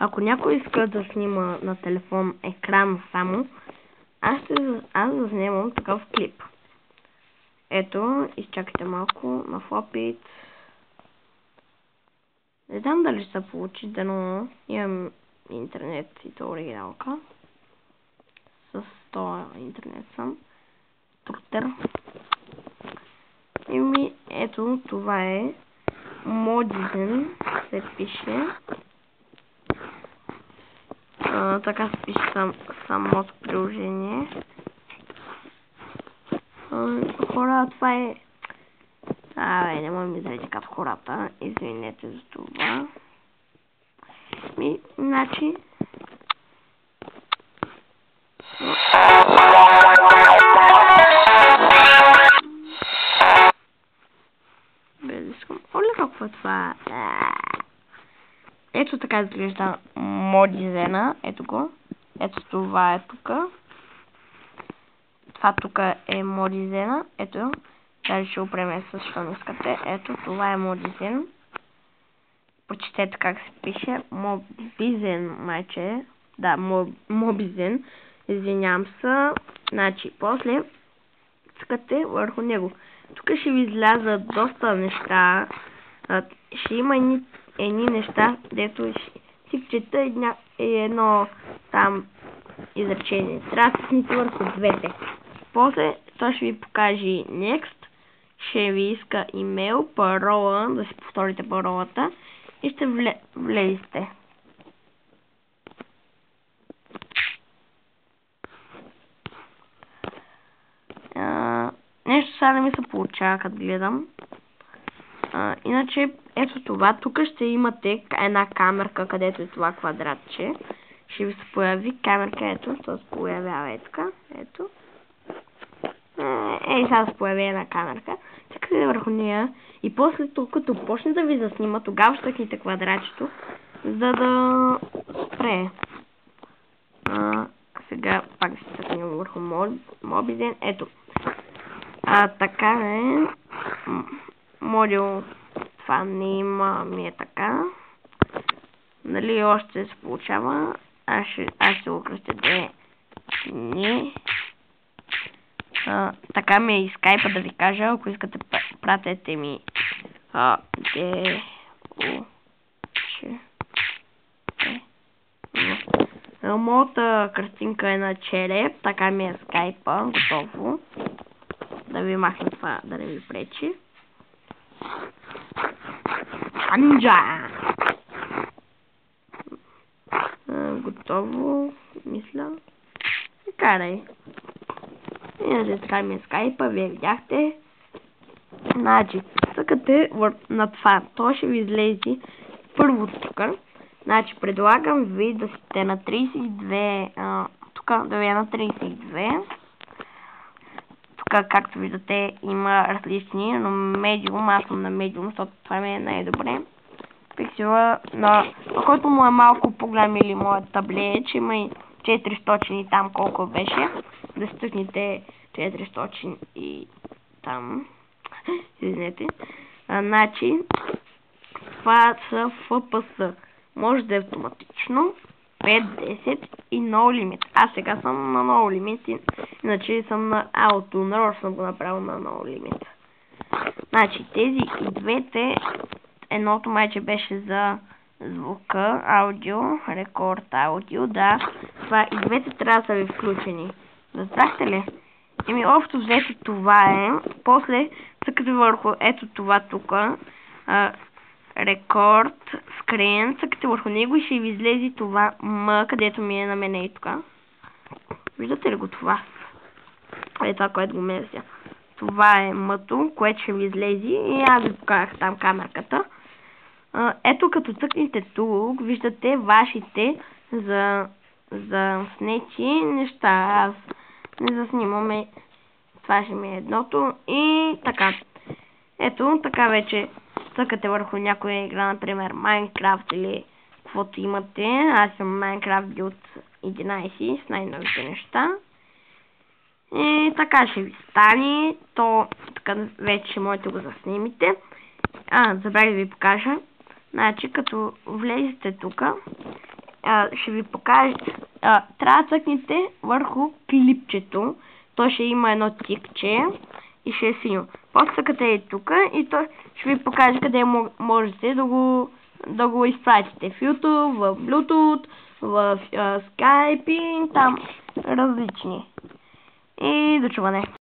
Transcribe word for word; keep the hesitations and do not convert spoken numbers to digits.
Ако някой иска да снима на телефон екран само, аз, ще, аз заснемам такъв клип. Ето, изчакайте малко на флопит. Не знам дали ще се получи, да, но имам интернет и то оригиналка. С това интернет съм. Трутер. И ми, ето, това е Modizen, се пише. А, така се пише сам, самото приложение. А, хора, това е... Абе, не мога ми зареди като хората. Извинете за това. Ми, значи... Без да искам... Оле, какво е това? Ето така изглежда Modizen. Ето го. Ето това е тук. Това тук е Modizen. Ето. Дали ще го премеса, защото искате. Ето, това е Modizen. Прочетете как се пише. Modizen, майче. Да, Modizen. Извинявам се. Значи, после цъкате върху него. Тук ще ви излязат доста неща. Ще има едни, едни неща, дето ще си чета една, едно там изречение. Трябва да стисните върху двете. После той ще ви покаже Next. Ще ви иска имейл, парола, да си повторите паролата и ще вле, влезете. А, нещо сега не ми се получава, като гледам. А, иначе, ето това, тук ще имате една камерка, където е това квадратче. Ще ви се появи камерка, ето, ще се появява е така, ето. Ей, сега се появи една камерка. Цъкате върху нея и после, като почне да ви заснима, тогава ще цъкнете квадратчето, за да спре. А, сега пак ще цъкнем върху Modizen. Ето. А, така е. Модул. Това не има, ми е така. Нали още се получава. Аз ще, аз ще го кръстя две. Не. А, така ми е и скайпа да ви кажа, ако искате пратете ми а, де, о, че, е, а, моята картинка е на череп, така ми е скайпа, готово. Да ви махна това, да не ви пречи. Анджа! А, готово, мисля. И карай. Иначе така ми е скайпа, вие видяхте. Значи, цъкате на това. То ще ви излезе първо тук. Значи, предлагам ви да сте на тридесет и две. Тук да ви е на тридесет и две. Тук, както виждате, има различни, но медиум, аз съм на медиум, защото това ми е най-добре. Пиксела, на който му е малко по-голям или моят таблет, че има и четиристотин и там колко беше. Да стъкнете четиристотин и там. Извинете. А, значи, това са Еф Пи Ес. Може да е автоматично. пет, десет и No Limit. Аз сега съм на No Limit, иначе съм на Auto. Нарочно съм го направил на No Limit. Значи, тези и двете, едното майче беше за звука, аудио, рекорд аудио, да. Това и двете трябва да са ви включени. Разбрахте ли? Еми, общо взето това е. После цъкате върху ето това тук. Рекорд, скрин, цъкате върху него и ще ви излезе това М, където ми е на мене и тук. Виждате ли го това? Е това, което го мерся. Това е М-то, което ще ви излезе и аз ви покарах там камерката. Ето като цъкнете тук, виждате вашите за, за снети неща. Аз не заснимаме. Това ще ми е едното. И така. Ето, така вече цъкате върху някоя игра, например Minecraft или каквото имате. Аз съм Minecraft Build единайсет с най-новите неща. И така ще ви стане. То така вече можете да го заснимите. А, забравих да ви покажа. Значи, като влезете тук а, ще ви покажа. А, трябва да цъкнете върху клипчето. То ще има едно тикче и ще е синьо. После цъкате и тук и то ще ви покаже къде можете да го, да го изпратите. В YouTube, в Bluetooth, в а, Skype и там различни. И до чуване.